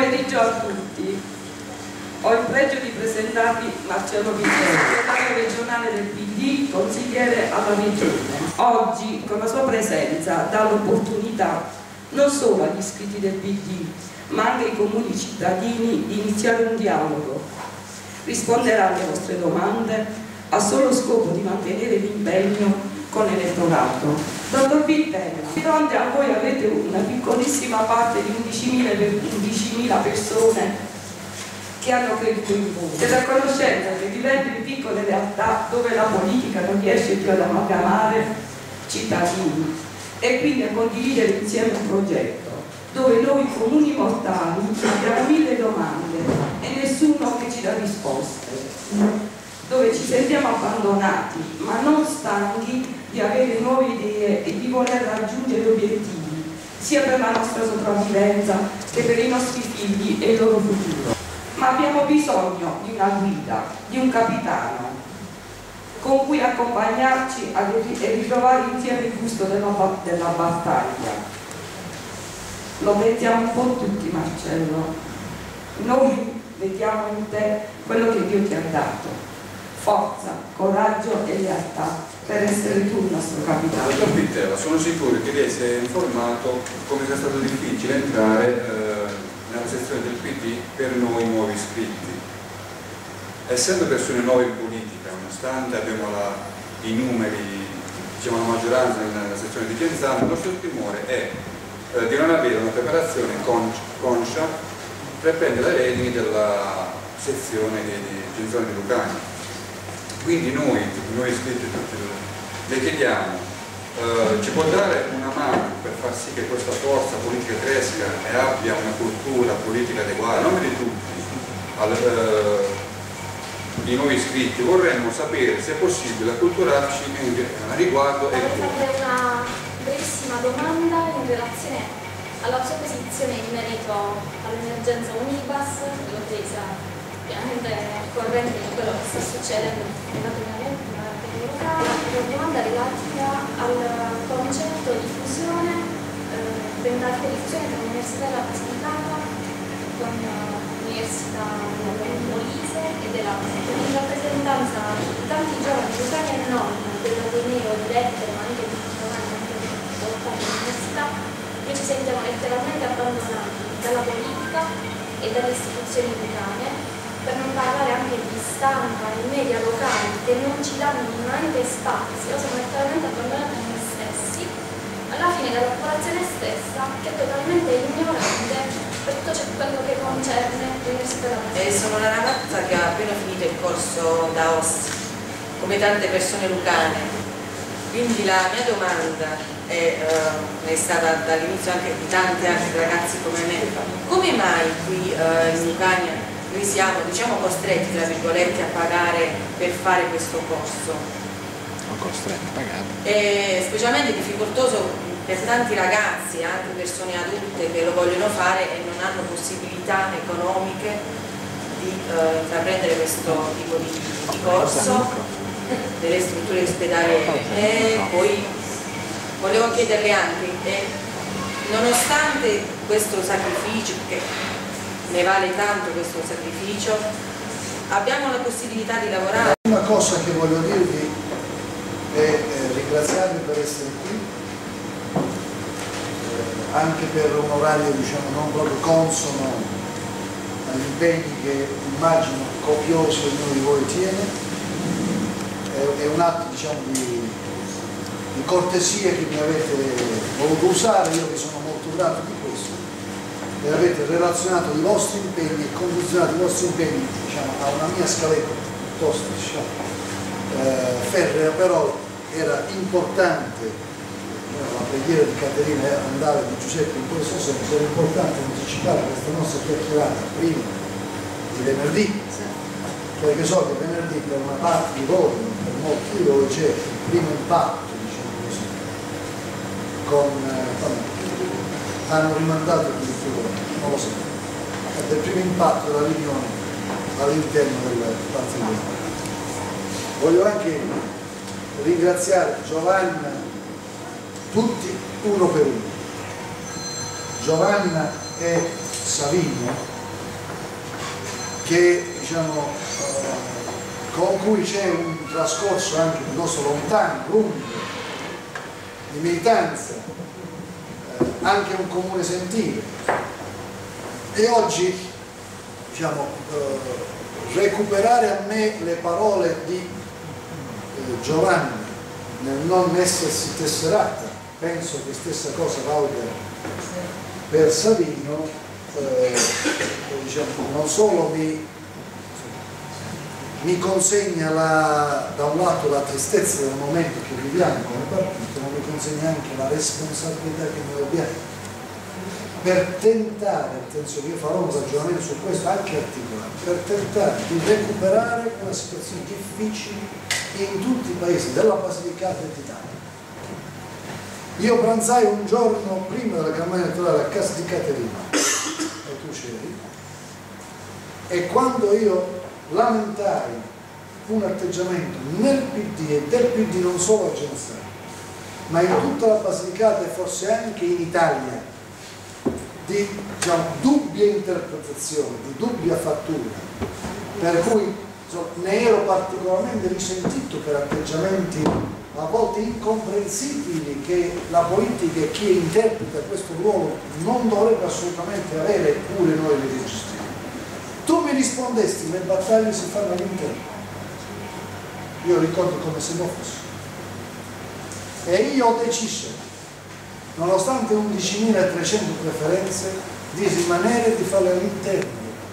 pomeriggio a tutti. Ho il pregio di presentarvi Marcello Viglieri, segretario regionale del PD, consigliere alla Regione. Oggi, con la sua presenza, dà l'opportunità non solo agli iscritti del PD, ma anche ai comuni cittadini di iniziare un dialogo. Risponderà alle vostre domande a solo scopo di mantenere l'impegno con l'elettorato. Dottor Pittella, di fronte a voi avete una piccolissima parte di 11.000 persone che hanno creduto in voi. Siete a conoscenza che vivendo in piccole realtà dove la politica non riesce più ad amalgamare cittadini e quindi a condividere insieme un progetto, dove noi comuni mortali abbiamo 1000 domande e nessuno che ci dà risposte, dove ci sentiamo abbandonati ma non stanchi di avere nuove idee e di voler raggiungere obiettivi sia per la nostra sopravvivenza che per i nostri figli e il loro futuro. Ma abbiamo bisogno di una guida, di un capitano con cui accompagnarci e ritrovare insieme il gusto della battaglia. Lo pensiamo un po' tutti, Marcello. Noi vediamo in te quello che Dio ti ha dato: forza, coraggio e lealtà per essere tu il nostro capitano. Dottor Pittella, sono sicuro che lei si è informato come sia stato difficile entrare nella sezione del PD per noi nuovi iscritti. Essendo persone nuove in politica, nonostante abbiamo i numeri, diciamo la maggioranza nella sezione di Genzano, il nostro timore è di non avere una preparazione conscia per prendere le redini della sezione di Genzano di Lucania. Quindi noi iscritti tutti, le chiediamo, ci può dare una mano per far sì che questa forza politica cresca e abbia una cultura politica adeguata, a nome di tutti, i nuovi iscritti. Vorremmo sapere se è possibile acculturarci a riguardo. Vorrei fare una brevissima domanda in relazione alla sua posizione in merito all'emergenza Unibas, l'ho presa ovviamente corrente di quello che sta succedendo nella una domanda relativa al concetto di fusione, tentativo di fusione tra l'Università della Basilicata con l'Università della Molise e della in rappresentanza di tanti giovani lucani e non dell'Ateneo di lettere, ma anche di giovani anche dell'università, che ci sentiamo letteralmente abbandonati dalla politica e dalle istituzioni lucane, per non parlare anche di stampa e media locali che non ci danno minimamente spazio, siamo letteralmente abbandonati a noi stessi, alla fine dalla popolazione stessa che è totalmente ignorante per tutto quello che concerne l'università della Basilicata. Sono una ragazza che ha appena finito il corso da OSS, come tante persone lucane, quindi la mia domanda è stata dall'inizio anche di tanti altri ragazzi come me: come mai qui in Lucania noi siamo, diciamo, costretti, tra virgolette, a pagare per fare questo corso? Costretti a pagare. È specialmente difficoltoso per tanti ragazzi, anche persone adulte che lo vogliono fare e non hanno possibilità economiche di intraprendere questo tipo di corso delle strutture ospedaliere. E poi volevo chiederle anche, nonostante questo sacrificio, che ne vale tanto questo sacrificio, abbiamo la possibilità di lavorare. Una cosa che voglio dirvi è ringraziarvi per essere qui, anche per un orario, diciamo, non proprio consono agli impegni che immagino copiosi ognuno di voi tiene. È un atto, diciamo, di cortesia che mi avete voluto usare, io vi sono molto grato di questo. E avete relazionato i vostri impegni e condizionato i vostri impegni, diciamo, a una mia scaletta piuttosto, diciamo, ferrea, però era importante, la preghiera di Caterina e andare di Giuseppe in questo senso, era importante anticipare questa nostra chiacchierata prima di venerdì, perché so che venerdì per una parte di voi, per molti di voi, c'è il primo impatto, diciamo così, hanno rimandato addirittura, non lo so, del primo impatto della riunione all'interno del partito. Voglio anche ringraziare Giovanna, tutti uno per uno, Giovanna e Savino, che diciamo, con cui c'è un trascorso anche piuttosto lontano, lungo, di militanza, anche un comune sentire. E oggi diciamo, recuperare a me le parole di Giovanni nel non essersi tesserata, penso che stessa cosa valga per Savino, diciamo, non solo mi consegna da un lato la tristezza del momento che viviamo come partito, ma mi consegna anche la responsabilità che noi abbiamo per tentare, attenzione, io farò un ragionamento su questo anche articolato, per tentare di recuperare una situazione difficile in tutti i paesi della Basilicata e d'Italia. Io pranzai un giorno prima della campagna elettorale a casa di Caterina, e tu c'eri, e quando io lamentai un atteggiamento nel PD e del PD non solo a Genzano, ma in tutta la Basilicata e forse anche in Italia, di diciamo, dubbia interpretazione, di dubbia fattura, per cui ne ero particolarmente risentito per atteggiamenti a volte incomprensibili che la politica e chi interpreta questo ruolo non dovrebbe assolutamente avere, eppure noi li registriamo. Tu mi rispondesti, le battaglie si fanno all'interno. Io ricordo come se non fosse. E io ho deciso, nonostante 11.300 preferenze, di rimanere e di fare all'interno.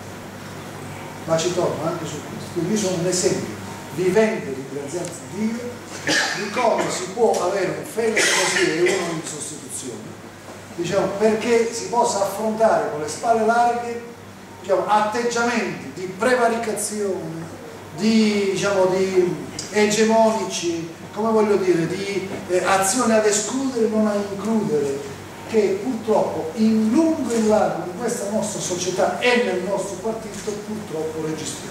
Ma ci torno anche su questo. Quindi io sono un esempio vivente, ringraziando Dio, di come si può avere un Fede così e uno in sostituzione, diciamo, perché si possa affrontare con le spalle larghe, diciamo, atteggiamenti di prevaricazione, diciamo, di egemonici, come voglio dire, di azioni ad escludere, non a includere, che purtroppo in lungo e in largo di questa nostra società e nel nostro partito purtroppo registriamo.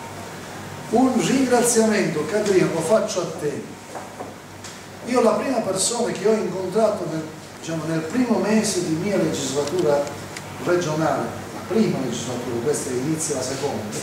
Un ringraziamento, Caterina, lo faccio a te. Io la prima persona che ho incontrato nel primo mese di mia legislatura regionale, la prima legislatura, questa inizia la seconda,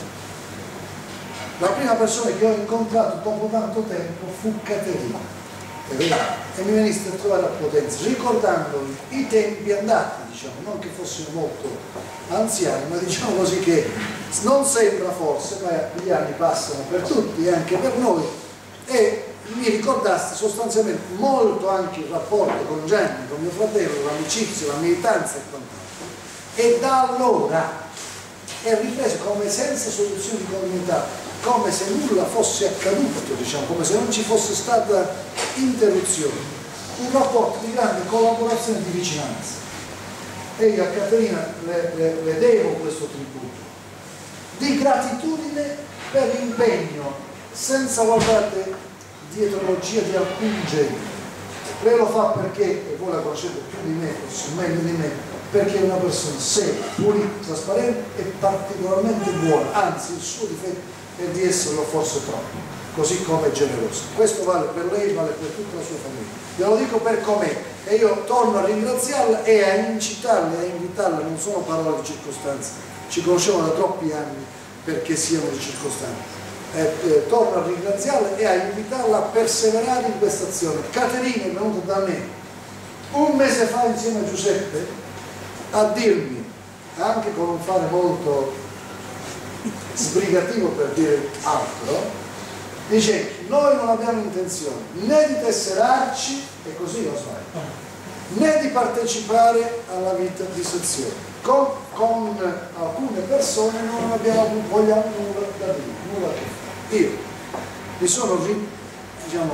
la prima persona che ho incontrato dopo tanto tempo fu Caterina. E mi veniste a trovare a Potenza, ricordando i tempi andati, diciamo, non che fossimo molto anziani, ma diciamo così che non sembra forse, ma gli anni passano per tutti e anche per noi, e mi ricordaste sostanzialmente molto anche il rapporto con Gianni, con mio fratello, l'amicizia, la militanza e quant'altro. E da allora è ripreso come senza soluzione di continuità, come se nulla fosse accaduto, diciamo, come se non ci fosse stata interruzione, un rapporto di grande collaborazione e di vicinanza. E io a Caterina le devo questo tributo di gratitudine per l'impegno senza guardare dietrologia di alcun genere. Lei lo fa perché, e voi la conoscete più di me, forse meglio di me, perché è una persona seria, pulita, trasparente e particolarmente buona, anzi il suo difetto è di esserlo forse troppo, così come è generosa. Questo vale per lei, vale per tutta la sua famiglia. Glielo dico per com'è, e io torno a ringraziarla e a incitarla e a invitarla, non sono parole di circostanza, ci conosciamo da troppi anni perché siano di circostanza. Torno a ringraziarla e a invitarla a perseverare in questa azione. Caterina è venuta da me un mese fa insieme a Giuseppe a dirmi, anche con un fare molto sbrigativo per dire altro, dice: noi non abbiamo intenzione né di tesserarci, e così lo sbaglio, né di partecipare alla vita di sezione. Con alcune persone non vogliamo nulla da dire, nulla da fare. Io mi sono diciamo,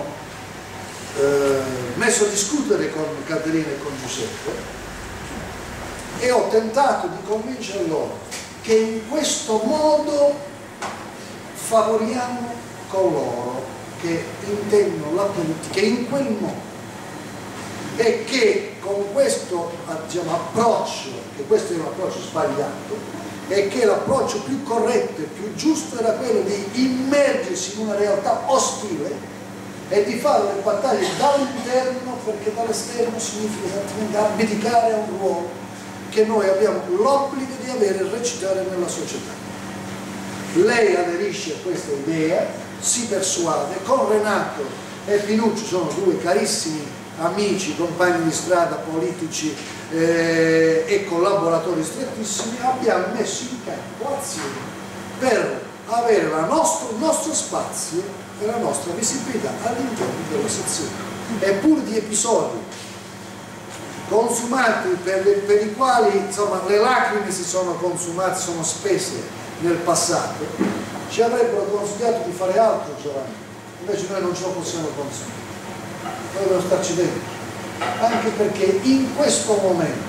messo a discutere con Caterina e con Giuseppe e ho tentato di convincere loro che in questo modo favoriamo coloro che intendono la politica in quel modo, e che con questo diciamo, approccio, che questo è un approccio sbagliato, e che l'approccio più corretto e più giusto era quello di immergersi in una realtà ostile e di fare le battaglie dall'interno, perché dall'esterno significa esattamente abdicare a un ruolo che noi abbiamo l'obbligo di avere e recitare nella società. lei aderisce a questa idea, si persuade, con Renato e Pinuccio sono due carissimi amici, compagni di strada, politici e collaboratori strettissimi, abbiamo messo in campo azioni per avere il nostro spazio e la nostra visibilità all'interno della sezione. Eppure di episodi consumati per i quali insomma, le lacrime si sono consumate, sono spese nel passato, ci avrebbero consigliato di fare altro, Giovanni, invece noi non ce lo possiamo consumare, dobbiamo starci dentro, anche perché in questo momento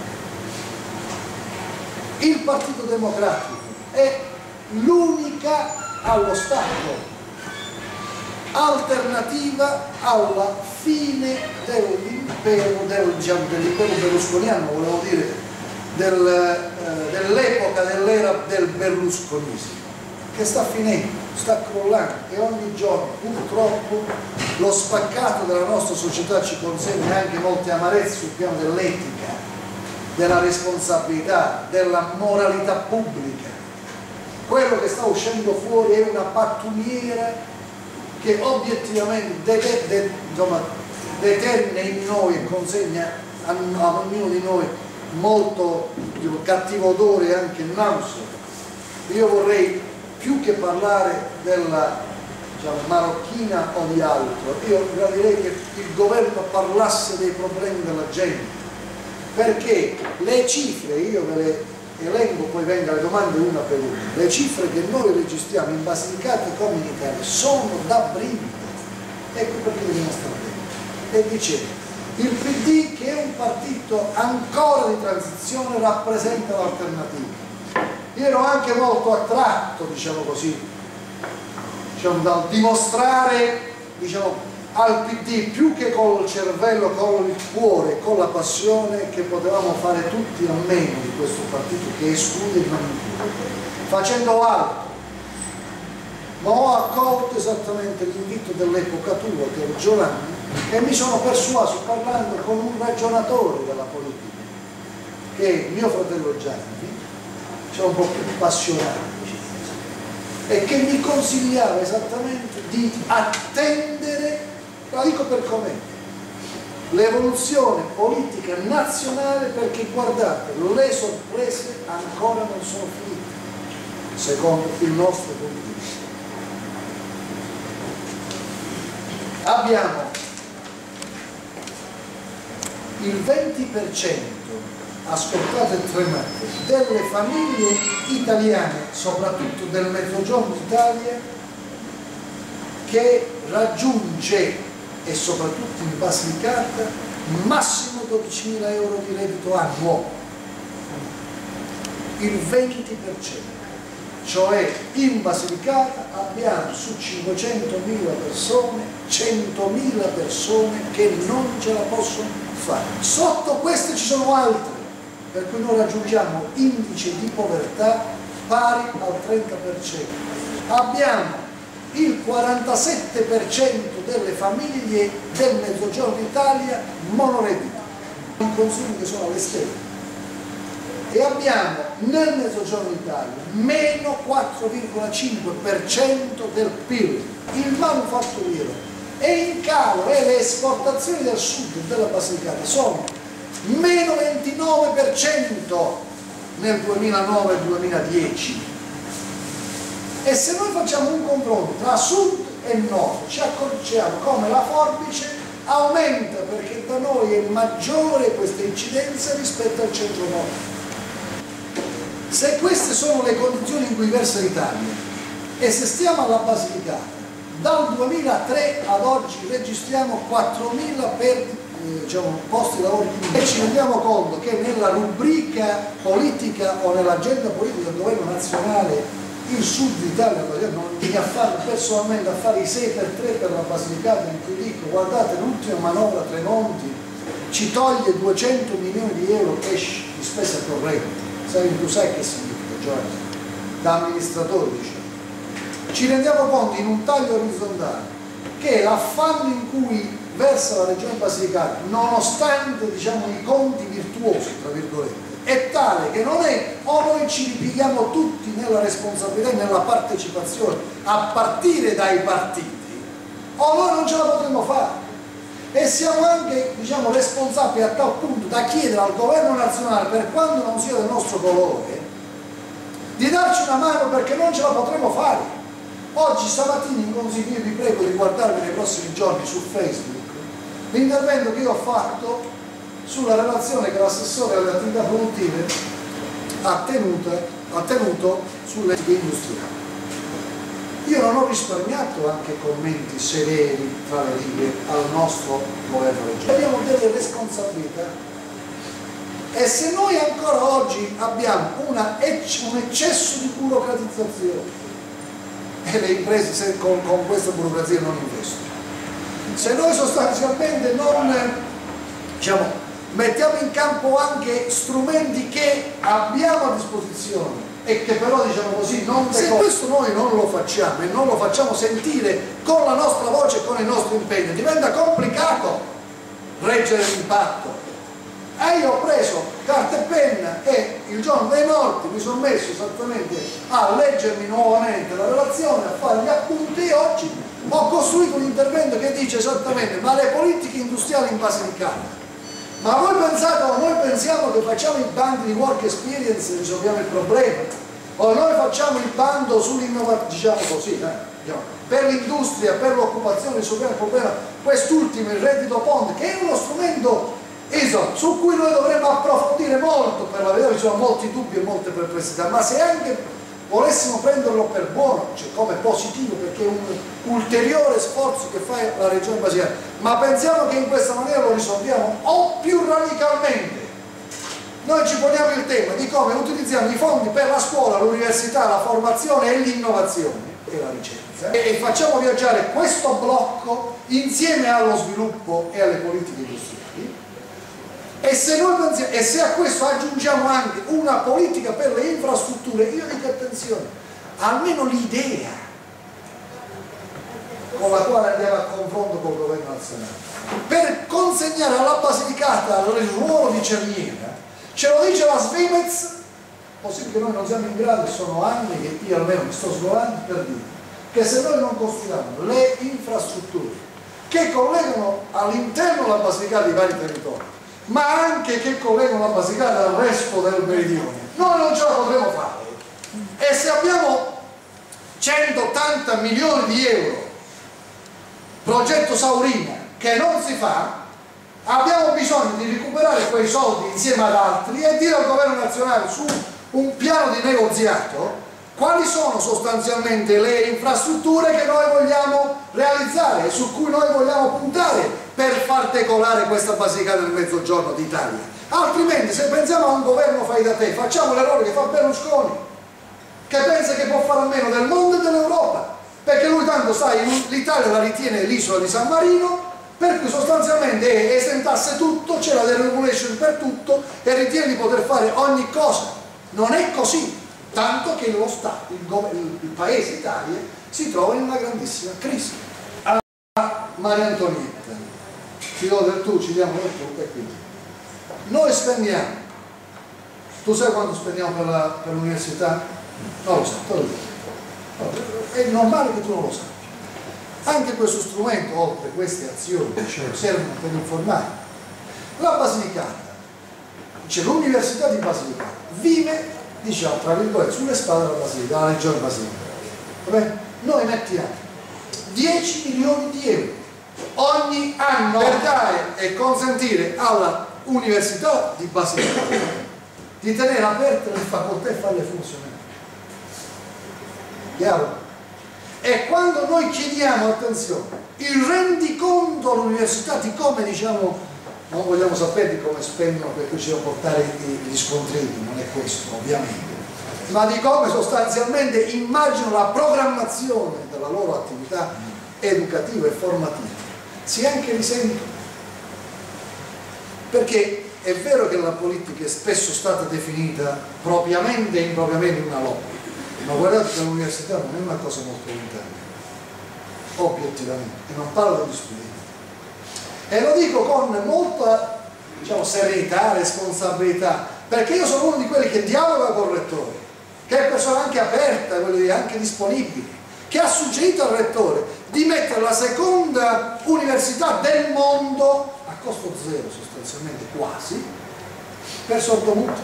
il Partito Democratico è l'unica allo Stato alternativa alla fine dell'impero berlusconiano, volevo dire dell'epoca, dell'era del berlusconismo, che sta finendo, sta crollando e ogni giorno purtroppo lo spaccato della nostra società ci consegna anche molte amarezze sul piano dell'etica, della responsabilità, della moralità pubblica. Quello che sta uscendo fuori è una pattumiera che obiettivamente determina in noi e consegna a ognuno di noi molto cattivo odore e anche nausea. Io vorrei, più che parlare della marocchina o di altro, io gradirei che il governo parlasse dei problemi della gente, perché le cifre, io ve le elenco, poi venga le domande una per una, le cifre che noi registriamo in Basilicata come in Italia sono da brividi. Ecco perché dobbiamo stare bene. E dicevo, il PD, che è un partito ancora di transizione, rappresenta l'alternativa. Io ero anche molto attratto, diciamo così, dal dimostrare al PD, più che col cervello, con il cuore, con la passione, che potevamo fare tutti a meno di questo partito che esclude il manipulo, facendo altro. Ma ho accolto esattamente l'invito dell'epoca tua, che è Giovanni, e mi sono persuaso, parlando con un ragionatore della politica, che è mio fratello Gianni, un po' più appassionato, e che mi consigliava esattamente di attendere, la dico per com'è, l'evoluzione politica nazionale, perché guardate, le sorprese ancora non sono finite, secondo il nostro punto di vista. Abbiamo il 20%, ascoltate e tremate, delle famiglie italiane, soprattutto del mezzogiorno d'Italia, che raggiunge, e soprattutto in Basilicata, massimo 12.000 euro di reddito annuo, il 20%, cioè in Basilicata abbiamo su 500.000 persone, 100.000 persone che non ce la possono fare. Sotto queste ci sono altre, per cui noi raggiungiamo indici di povertà pari al 30%. Abbiamo il 47% delle famiglie del mezzogiorno d'Italia monoreddito, i consumi che sono alle stelle, e abbiamo nel mezzogiorno d'Italia meno 4,5% del PIL, il manufatturiero è in calo, e le esportazioni del sud della Basilicata sono meno 29% nel 2009-2010. E se noi facciamo un confronto tra sud e nord, ci accorgiamo come la forbice aumenta, perché da noi è maggiore questa incidenza rispetto al centro-nord. Se queste sono le condizioni in cui versa l'Italia, e se stiamo alla Basilicata, dal 2003 ad oggi registriamo 4.000 posti di lavoro in più, e ci rendiamo conto che nella rubrica politica o nell'agenda politica del governo nazionale il sud d'Italia non viene a fare personalmente a fare i 6x3 per la Basilicata, in cui dico guardate l'ultima manovra Tremonti ci toglie 200 milioni di euro cash di spesa corrente. Tu sai che significa, Giovanni, da amministratore, diciamo. Ci rendiamo conto in un taglio orizzontale che l'affanno in cui versa la regione Basilicata, nonostante i conti virtuosi, tra virgolette, è tale che non è o noi ci ripigliamo tutti nella responsabilità e nella partecipazione a partire dai partiti, o noi non ce la potremo fare. E siamo anche, diciamo, responsabili a tal punto da chiedere al governo nazionale, per quando non sia del nostro colore, di darci una mano, perché non ce la potremo fare. Oggi stamattina in consiglio vi prego di guardarvi nei prossimi giorni su Facebook l'intervento che io ho fatto sulla relazione che l'assessore alle attività produttive ha tenuto sulle etiche industriali. Io non ho risparmiato anche commenti severi tra le righe al nostro governo regionale. Abbiamo delle responsabilità e se noi ancora oggi abbiamo un eccesso di burocratizzazione e le imprese con questa burocrazia non investono, se noi sostanzialmente non, diciamo, mettiamo in campo anche strumenti che abbiamo a disposizione e che però, diciamo così, non se questo noi non lo facciamo e non lo facciamo sentire con la nostra voce e con il nostro impegno, diventa complicato reggere l'impatto. E io ho preso carta e penna e il giorno dei morti mi sono messo esattamente a leggermi nuovamente la relazione, a fare gli appunti, e oggi ho costruito un intervento che dice esattamente: ma le politiche industriali in Basilicata, ma voi pensate o noi pensiamo che facciamo i bandi di work experience e risolviamo il problema? O noi facciamo il bando sull'innovazione, diciamo così, per l'industria, per l'occupazione, risolviamo il problema? Quest'ultimo, il reddito ponte, che è uno strumento su cui noi dovremmo approfondire molto, per la verità ci sono molti dubbi e molte perplessità, ma se anche volessimo prenderlo per buono, cioè come positivo, perché è un ulteriore sforzo che fa la regione Basilicata, ma pensiamo che in questa maniera lo risolviamo, o più radicalmente noi ci poniamo il tema di come utilizziamo i fondi per la scuola, l'università, la formazione e l'innovazione e la ricerca, e facciamo viaggiare questo blocco insieme allo sviluppo e alle politiche industriali. E se noi pensiamo, e se a questo aggiungiamo anche una politica per le infrastrutture, io dico attenzione, almeno l'idea con la quale andiamo a confronto col governo nazionale per consegnare alla Basilicata il ruolo di cerniera, ce lo dice la Svimez, così che noi non siamo in grado, sono anni che io almeno mi sto svolando per dire che se noi non costruiamo le infrastrutture che collegano all'interno la Basilicata i vari territori, ma anche che collegano la Basilicata al resto del meridione, noi non ce la potremo fare. E se abbiamo 180 milioni di euro progetto Saurina che non si fa, abbiamo bisogno di recuperare quei soldi insieme ad altri e dire al governo nazionale, su un piano di negoziato, quali sono sostanzialmente le infrastrutture che noi vogliamo realizzare e su cui noi vogliamo puntare per far decolare questa Basilicata nel mezzogiorno d'Italia. Altrimenti, se pensiamo a un governo fai da te, facciamo l'errore che fa Berlusconi, che pensa che può fare a meno del mondo e dell'Europa, perché lui tanto l'Italia la ritiene l'isola di San Marino, per cui sostanzialmente esentasse tutto, c'è la deregulation per tutto e ritiene di poter fare ogni cosa. Non è così, tanto che lo Stato, il paese Italia, si trova in una grandissima crisi. A Maria Antonietta, ci do del tu, ci diamo del tu, e quindi noi spendiamo, tu sai quanto spendiamo per l'università? Non lo so, te lo dico. È normale che tu non lo sappia. Anche questo strumento, oltre queste azioni, servono per informare. La Basilicata, c'è l'Università di Basilicata, vive, diciamo, tra virgolette, sulle spalle della Basilicata, della regione Basilicata. Noi mettiamo 10 milioni di euro ogni anno per dare e consentire alla Università di Basilicata di tenere aperte le facoltà e farle funzionare. Chiaro? E quando noi chiediamo, attenzione, il rendiconto all'università di come, diciamo, non vogliamo sapere di come spendono, perché ci devono portare gli scontrini, non è questo ovviamente, ma di come sostanzialmente immaginano la programmazione della loro attività educativa e formativa, si anche risentono. Perché è vero che la politica è spesso stata definita propriamente e impropriamente una lobby, ma guardate che l'università non è una cosa molto lontana, obiettivamente, e non parlo degli studenti. E lo dico con molta, diciamo, serenità, responsabilità, perché io sono uno di quelli che dialoga con il rettore, che è persona anche aperta, voglio dire, anche disponibile, che ha suggerito al rettore di mettere la seconda università del mondo a costo zero, sostanzialmente quasi, per sordomuti,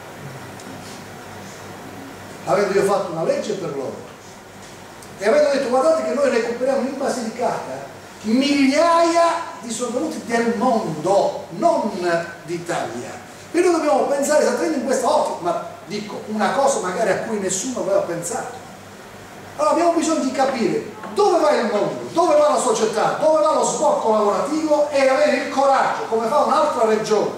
avendo io fatto una legge per loro e avendo detto guardate che noi recuperiamo in Basilicata migliaia di sordomuti del mondo, non d'Italia. Quindi noi dobbiamo pensare esattamente in questa ottica, ma dico una cosa magari a cui nessuno aveva pensato. Allora abbiamo bisogno di capire dove va il mondo, dove va la società, dove va lo sbocco lavorativo e avere il coraggio, come fa un'altra regione,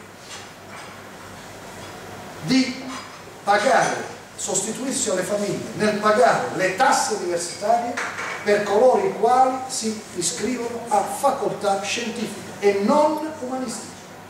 di pagare, sostituirsi alle famiglie nel pagare le tasse universitarie per coloro i quali si iscrivono a facoltà scientifiche e non umanistiche.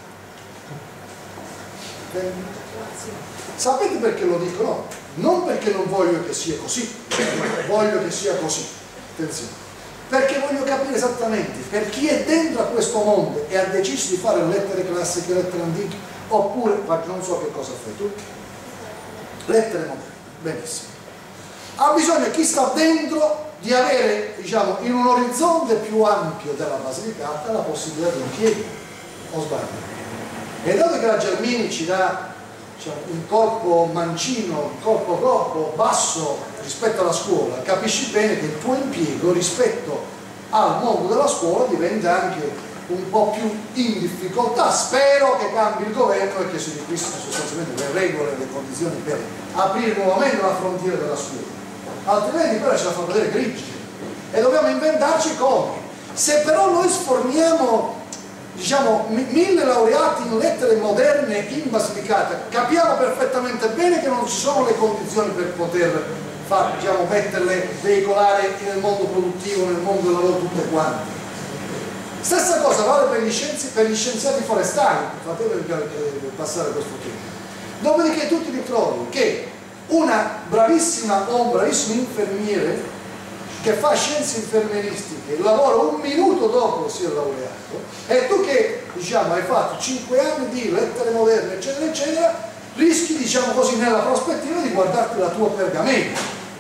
Sapete perché lo dico? No, non perché non voglio che sia così, voglio che sia così, attenzione, perché voglio capire esattamente per chi è dentro a questo mondo e ha deciso di fare lettere classiche, lettere antiche, oppure non so che cosa fai tu, lettere moderne, benissimo. Ha bisogno chi sta dentro di avere, diciamo, in un orizzonte più ampio della Basilicata la possibilità di impiego, o sbaglio? E dato che la Gelmini ci dà, diciamo, un corpo mancino, un corpo basso rispetto alla scuola, capisci bene che il tuo impiego rispetto al mondo della scuola diventa anche un po' più in difficoltà. Spero che cambi il governo e che si ripristino sostanzialmente le regole e le condizioni per aprire nuovamente la frontiera della scuola, altrimenti però ce la fa vedere grigia e dobbiamo inventarci come. Se però noi sforniamo, diciamo, 1000 laureati in lettere moderne in Basilicata, capiamo perfettamente bene che non ci sono le condizioni per poter far, diciamo, metterle, veicolare nel mondo produttivo, nel mondo del lavoro tutte quante. Stessa cosa vale per gli scienziati forestali, fatemi passare questo tema. Dopodiché tu ti ritrovi che una bravissima o un bravissimo infermiere che fa scienze infermieristiche lavora un minuto dopo sia laureato, e tu che, diciamo, hai fatto 5 anni di lettere moderne eccetera eccetera, rischi, diciamo così, nella prospettiva di guardarti la tua pergamena.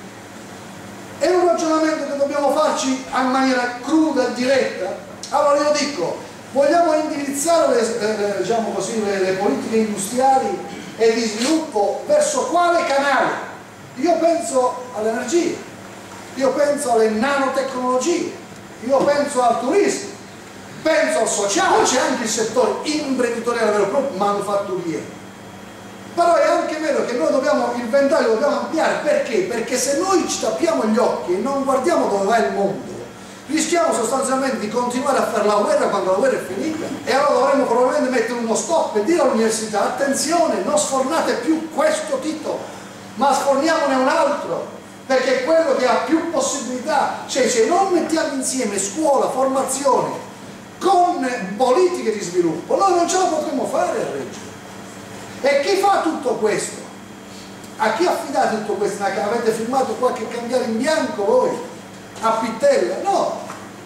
È un ragionamento che dobbiamo farci in maniera cruda e diretta. Allora io dico, vogliamo indirizzare diciamo così, le politiche industriali e di sviluppo verso quale canale? Io penso all'energia, io penso alle nanotecnologie, io penso al turismo, penso al sociale, c'è anche il settore imprenditoriale vero e proprio, manufatturiero. Però è anche vero che noi dobbiamo, il ventaglio dobbiamo ampliare, perché? Perché se noi ci tappiamo gli occhi e non guardiamo dove va il mondo, rischiamo sostanzialmente di continuare a fare la guerra quando la guerra è finita, e allora dovremmo probabilmente mettere uno stop e dire all'università: attenzione, non sfornate più questo titolo, ma sforniamone un altro, perché è quello che ha più possibilità. Cioè, se non mettiamo insieme scuola, formazione con politiche di sviluppo, noi non ce la potremo fare a reggere. E chi fa tutto questo? A chi affidate tutto questo? Avete firmato qualche cambiale in bianco voi? A Pittella? No,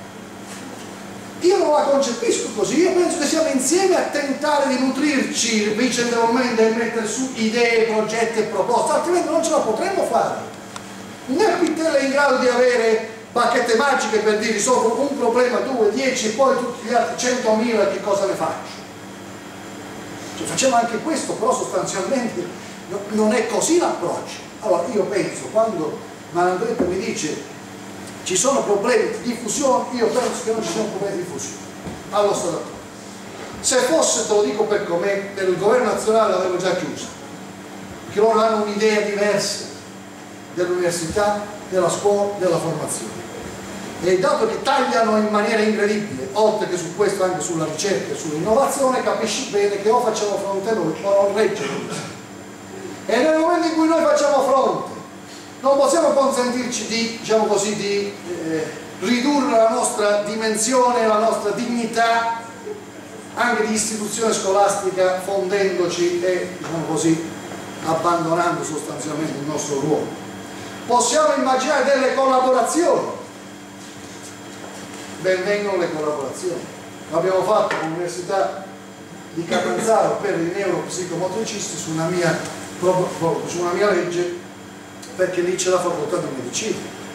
io non la concepisco così. Io penso che siamo insieme a tentare di nutrirci vicendevolmente e mettere su idee, progetti e proposte, altrimenti non ce la potremmo fare. Né Pittella è in grado di avere bacchette magiche per dire risolvo un problema, 2, 10 e poi tutti gli altri 100.000 che cosa ne faccio? Cioè, facciamo anche questo, però sostanzialmente non è così l'approccio. Allora io penso, quando Malandretta mi dice ci sono problemi di diffusione, io penso che non ci siano problemi di diffusione allo stato attuale. Se fosse, te lo dico per com'è, per il governo nazionale l'avevo già chiusa, perché loro hanno un'idea diversa dell'università, della scuola, della formazione, e dato che tagliano in maniera incredibile, oltre che su questo anche sulla ricerca e sull'innovazione, capisci bene che o facciamo fronte noi o non regge l'università. E nel momento in cui noi facciamo fronte non possiamo consentirci di, diciamo così, di ridurre la nostra dimensione, la nostra dignità anche di istituzione scolastica, fondendoci e, diciamo così, abbandonando sostanzialmente il nostro ruolo. Possiamo immaginare delle collaborazioni, ben vengono le collaborazioni. L'abbiamo fatto con l'università di Catanzaro per i neuropsicomotricisti su una mia legge, perché lì c'è la facoltà di medicina.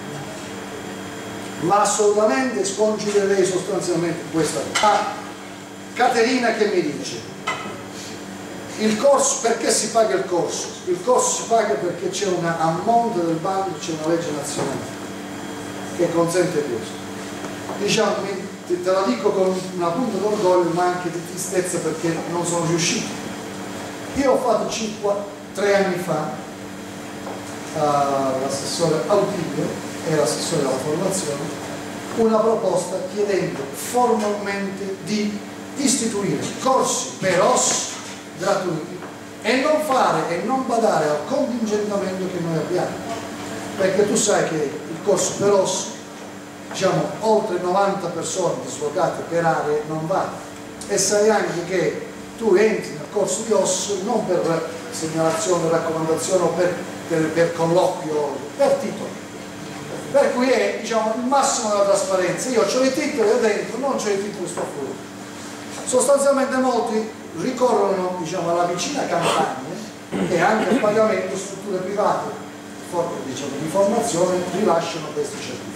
Ma assolutamente scongiurerei sostanzialmente questa cosa. Caterina che mi dice: il corso, perché si paga il corso? Il corso si paga perché c'è a monte del bando c'è una legge nazionale che consente questo. Diciamo, te la dico con una punta d'orgoglio ma anche di tristezza, perché non sono riuscito. Io ho fatto 3 anni fa all'assessore Autilio e l'assessore della formazione una proposta chiedendo formalmente di istituire corsi per OSS gratuiti e non fare e non badare al contingentamento che noi abbiamo, perché tu sai che il corso per OSS, diciamo, oltre 90 persone dislocate per aree non va, e sai anche che tu entri nel corso di OSS non per segnalazione, raccomandazione o per colloquio, per titolo, per cui è, diciamo, il massimo della trasparenza. Io ho i titoli da dentro, non ho i titoli, sto fuori. Sostanzialmente molti ricorrono, diciamo, alla vicina campagna e anche al pagamento, strutture private, diciamo, di formazione rilasciano questi certificati.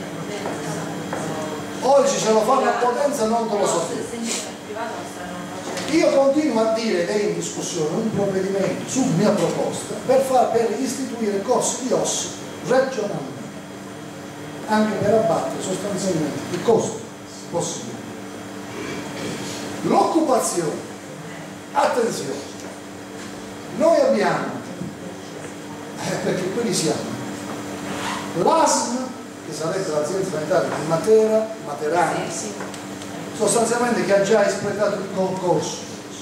Oggi se lo fanno a Potenza non te lo so dire. Io continuo a dire, è in discussione un provvedimento su mia proposta per istituire corsi di OSS regionalmente, anche per abbattere sostanzialmente i costi possibili. L'occupazione, attenzione, noi abbiamo, perché quelli siamo, l'ASM, che sarebbe l'azienda sanitaria di Materana, sostanzialmente che ha già espletato il concorso.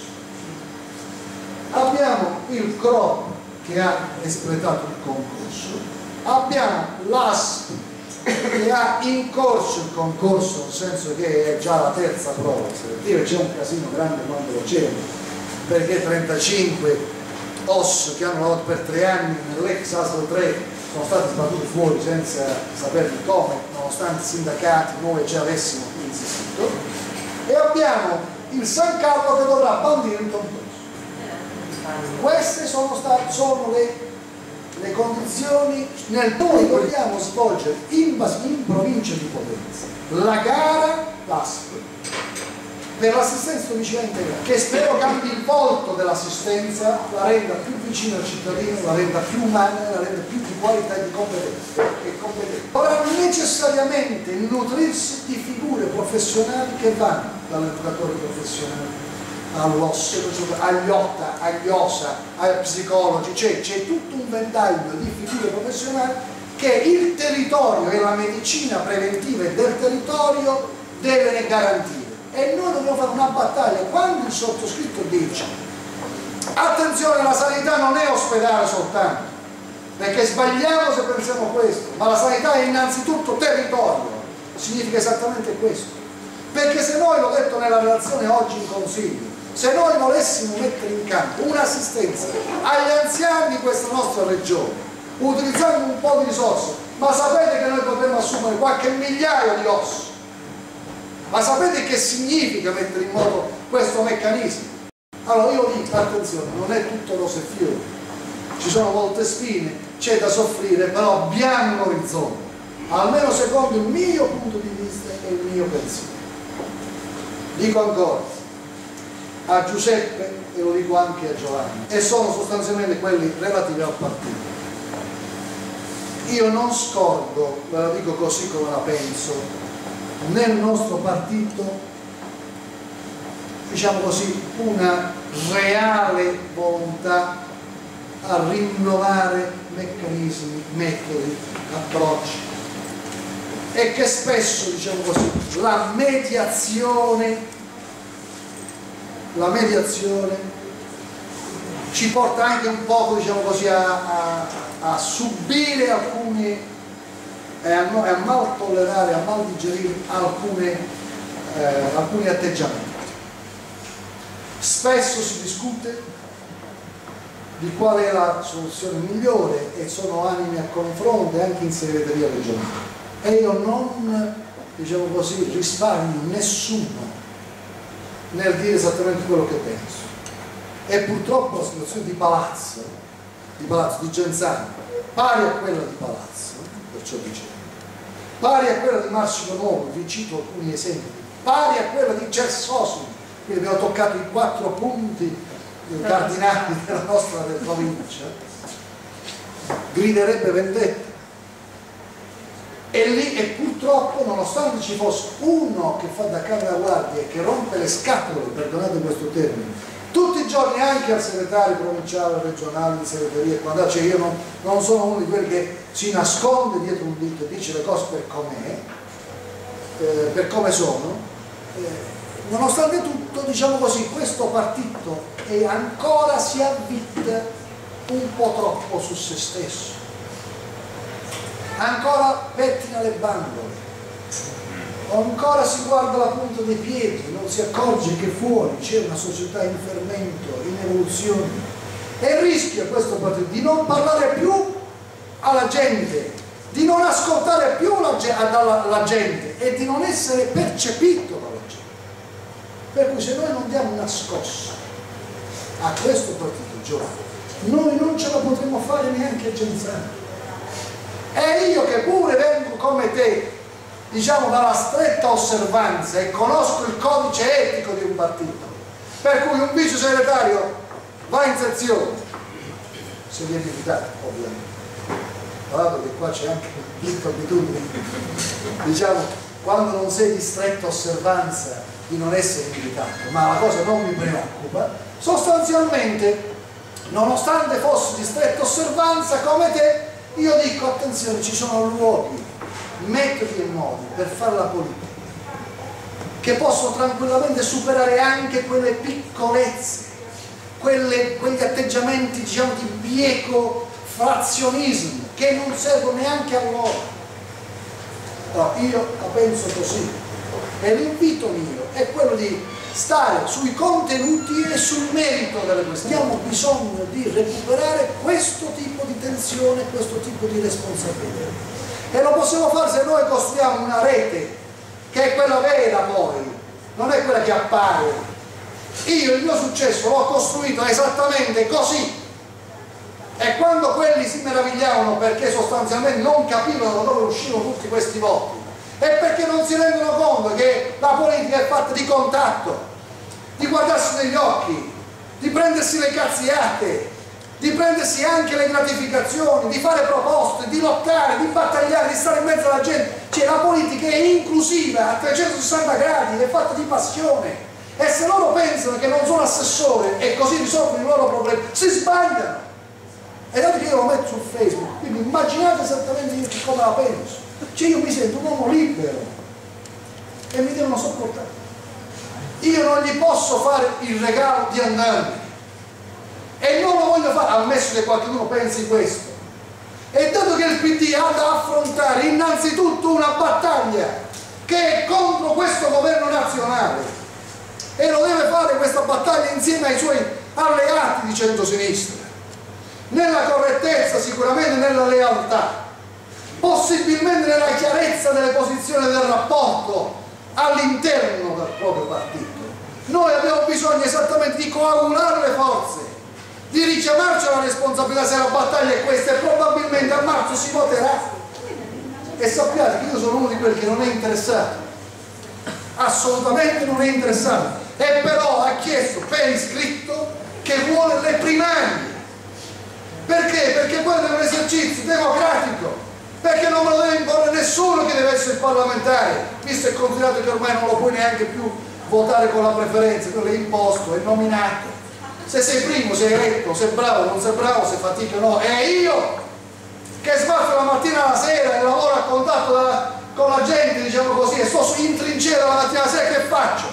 Abbiamo il CROP che ha espletato il concorso, abbiamo l'ASP che ha in corso il concorso, nel senso che è già la terza prova, c'è un casino grande quando lo c'è, perché 35 OSS che hanno lavorato per 3 anni nell'ex ASL 3 sono stati sbattuti fuori senza sapere come, nonostante i sindacati noi già avessimo insistito, e abbiamo il San Carlo che dovrà bandire il concorso. Queste sono le condizioni nel cui vogliamo svolgere in provincia di Potenza la gara l'ASP per l'assistenza domiciliare integrale, che spero cambi il volto dell'assistenza, la renda più vicina al cittadino, la renda più umana, la renda più di qualità e di competenza. Dovrà necessariamente nutrirsi di figure professionali che vanno dall'educatore professionale all'OSS, agli OTA, agli OSA, ai psicologi, c'è tutto un ventaglio di figure professionali che il territorio e la medicina preventiva del territorio deve garantire. E noi dobbiamo fare una battaglia. Quando il sottoscritto dice attenzione, la sanità non è ospedale soltanto, perché sbagliamo se pensiamo questo, ma la sanità è innanzitutto territorio, significa esattamente questo, perché se noi, l'ho detto nella relazione oggi in consiglio, se noi volessimo mettere in campo un'assistenza agli anziani di questa nostra regione utilizzando un po' di risorse, ma sapete che noi potremmo assumere qualche migliaio di OSS. Ma sapete che significa mettere in moto questo meccanismo? Allora io dico, attenzione, non è tutto rose e fiori, ci sono molte spine, c'è da soffrire, però abbiamo un orizzonte, almeno secondo il mio punto di vista e il mio pensiero. Dico ancora a Giuseppe e lo dico anche a Giovanni, e sono sostanzialmente quelli relativi al partito. Io non scordo, ve la dico così come la penso, nel nostro partito, diciamo così, una reale volontà a rinnovare meccanismi, metodi, approcci, e che spesso, diciamo così, la mediazione ci porta anche un po', diciamo così, a subire alcuni e a mal tollerare, a mal digerire alcuni atteggiamenti. Spesso si discute di qual è la soluzione migliore e sono anime a confronto anche in segreteria regionale, e io non, diciamo così, risparmio nessuno nel dire esattamente quello che penso. E purtroppo la situazione di Palazzo di Genzano, pari a quella di Palazzo, perciò dicevo, pari a quella di Massimo Nuovo, vi cito alcuni esempi, pari a quella di Cersosimo, quindi abbiamo toccato i 4 punti cardinali della nostra provincia, griderebbe vendetta. E purtroppo, nonostante ci fosse uno che fa da guardia e che rompe le scatole, perdonate questo termine, tutti i giorni anche al segretario provinciale, regionale, di segreteria, quando cioè io non sono uno di quelli che si nasconde dietro un dito e dice le cose per com'è, per come sono, nonostante tutto, diciamo così, questo partito è ancora si avvita un po' troppo su se stesso, ancora pettina le bambole, ancora si guarda la punta dei piedi, non si accorge che fuori c'è una società in fermento, in evoluzione, e rischia questo partito di non parlare più alla gente, di non ascoltare più la gente e di non essere percepito dalla gente. Per cui se noi non diamo una scossa a questo partito giovane, noi non ce la potremo fare neanche a Genzano. E io che pure vengo come te, diciamo dalla stretta osservanza e conosco il codice etico di un partito, per cui un vice segretario va in sezione, se viene invitato ovviamente, tra l'altro che qua c'è anche l'abitudine, diciamo, quando non sei di stretta osservanza di non essere invitato, ma la cosa non mi preoccupa, sostanzialmente, nonostante fossi di stretta osservanza come te, io dico attenzione, ci sono luoghi, metodi e modi per fare la politica che possono tranquillamente superare anche quelle piccolezze, quegli atteggiamenti, diciamo, di bieco frazionismo che non servono neanche a loro. No, io la penso così e l'invito mio è quello di stare sui contenuti e sul merito delle questioni. Abbiamo bisogno di recuperare questo tipo di tensione, questo tipo di responsabilità. E lo possiamo fare se noi costruiamo una rete che è quella vera poi, non è quella che appare. Io il mio successo l'ho costruito esattamente così. E quando quelli si meravigliavano perché sostanzialmente non capivano da dove uscivano tutti questi voti, è perché non si rendono conto che la politica è fatta di contatto, di guardarsi negli occhi, di prendersi le cazziate, di prendersi anche le gratificazioni, di fare proposte, di lottare, di battagliare, di stare in mezzo alla gente. Cioè la politica è inclusiva a 360 gradi, è fatta di passione. E se loro pensano che non sono assessore e così risolvono i loro problemi, si sbagliano. E dato che io lo metto su Facebook, quindi immaginate esattamente io come la penso. Cioè io mi sento un uomo libero e mi devono sopportare. Io non gli posso fare il regalo di andarmene e non lo voglio fare, ammesso che qualcuno pensi questo. E dato che il PD ha da affrontare innanzitutto una battaglia che è contro questo governo nazionale e lo deve fare questa battaglia insieme ai suoi alleati di centrosinistra, nella correttezza, sicuramente nella lealtà, possibilmente nella chiarezza delle posizioni del rapporto all'interno del proprio partito. Noi abbiamo bisogno esattamente di coagulare le forze, di richiamarci alla responsabilità se la battaglia è questa, e probabilmente a marzo si voterà. E sappiate che io sono uno di quelli che non è interessato, assolutamente non è interessato, e però ha chiesto per iscritto che vuole le primarie. Perché? Perché quello è un esercizio democratico, perché non me lo deve imporre nessuno che deve essere il parlamentare, visto e considerato che ormai non lo puoi neanche più votare con la preferenza, quello è imposto, è nominato. Se sei primo, sei eletto, sei bravo, non sei bravo, se fatica o no. E io che sbatto la mattina alla sera e lavoro a contatto con la gente, diciamo così, e sto in trincea la mattina alla sera, che faccio?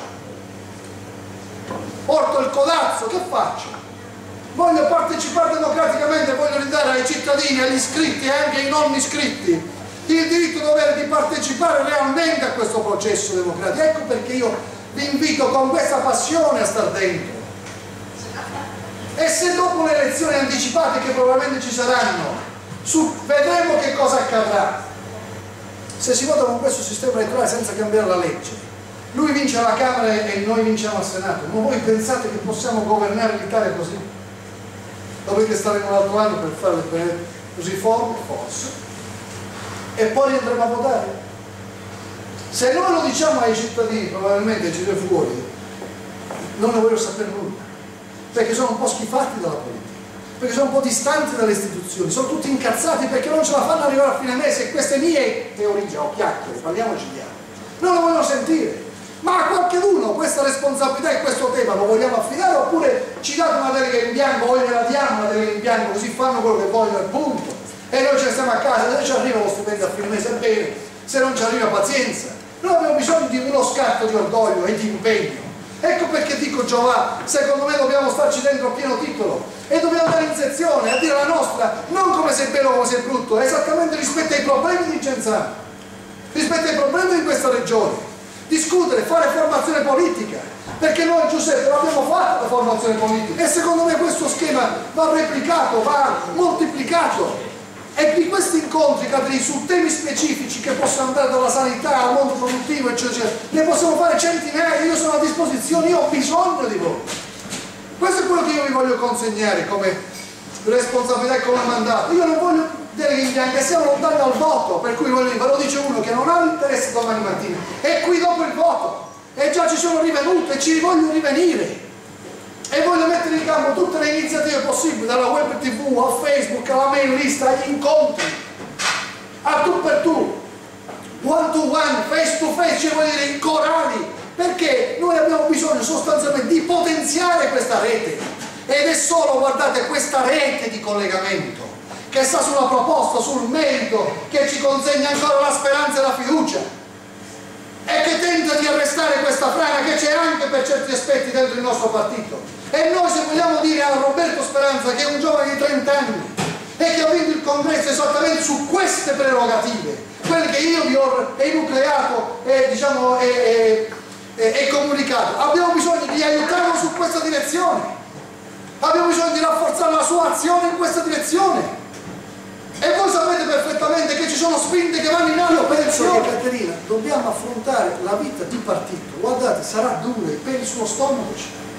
Porto il codazzo, che faccio? Voglio partecipare democraticamente, voglio ridare ai cittadini, agli iscritti e anche ai non iscritti il diritto dovere di partecipare realmente a questo processo democratico. Ecco perché io vi invito con questa passione a star dentro. E se dopo le elezioni anticipate, che probabilmente ci saranno, vedremo che cosa accadrà. Se si vota con questo sistema elettorale senza cambiare la legge lui vince alla Camera e noi vinciamo al Senato. Ma voi pensate che possiamo governare l'Italia così? Dovete stare un altro anno per fare le riforme? Forse. E poi andremo a votare. Se noi lo diciamo ai cittadini, probabilmente ci viene fuori, non ne voglio sapere nulla, perché sono un po' schifati dalla politica, perché sono un po' distanti dalle istituzioni, sono tutti incazzati perché non ce la fanno arrivare a fine mese, e queste mie teorie o chiacchiere, parliamoci chiaro, non lo vogliono sentire. Ma a qualcuno questa responsabilità e questo tema lo vogliamo affidare, oppure ci date una delega in bianco, o gliela diamo una delega in bianco, così fanno quello che vogliono, punto, e noi ce ne stiamo a casa. Se ci arriva lo stipendio a fine mese bene, se non ci arriva pazienza. Noi abbiamo bisogno di uno scatto di orgoglio e di impegno. Ecco perché dico, Giovanni, secondo me dobbiamo starci dentro a pieno titolo e dobbiamo dare insezione, a dire la nostra, non come sei bello o come sei brutto, esattamente rispetto ai problemi di Genzano, rispetto ai problemi di questa regione. Discutere, fare formazione politica, perché noi, Giuseppe, l'abbiamo fatta la formazione politica, e secondo me questo schema va replicato, va moltiplicato, e di questi incontri, Caterina, su temi specifici che possono andare dalla sanità al mondo produttivo, eccetera, ne possiamo fare centinaia. Io sono a disposizione, io ho bisogno di voi. Questo è quello che io vi voglio consegnare come responsabilità e come mandato. Io non voglio deleghe in bianco, siamo lontani dal voto, per cui voglio dire, ve lo dice uno che non ha l'interesse domani mattina, è qui dopo il voto, e già ci sono rivenuto e ci voglio rivenire, e voglio mettere in campo tutte le iniziative possibili, dalla web tv a Facebook, alla mail list, agli incontri, a tu per tu, one to one, face to face, ci voglio dire, in corali, perché noi abbiamo bisogno sostanzialmente di potenziare questa rete, ed è solo, guardate, questa rete di collegamento che sta sulla proposta, sul merito, che ci consegna ancora la speranza e la fiducia, e che tenta di arrestare questa frana che c'è anche per certi aspetti dentro il nostro partito. E noi, se vogliamo dire a Roberto Speranza, che è un giovane di 30 anni e che ha vinto il congresso esattamente su queste prerogative, quelle che io vi ho enucleato e diciamo e comunicato, abbiamo bisogno di aiutarlo su questa direzione, abbiamo bisogno di rafforzare la sua azione in questa direzione. E voi sapete perfettamente che ci sono spinte che vanno in alto. Io penso che, Caterina, dobbiamo affrontare la vita di partito, guardate, sarà dura, i peli sullo stomaco,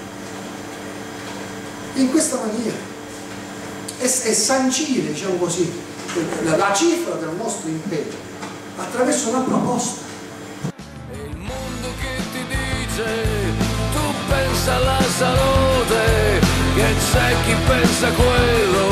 in questa maniera, e sancire, diciamo così, la cifra del nostro impegno attraverso una proposta. È il mondo che ti dice, tu pensa alla salute, che c'è chi pensa quello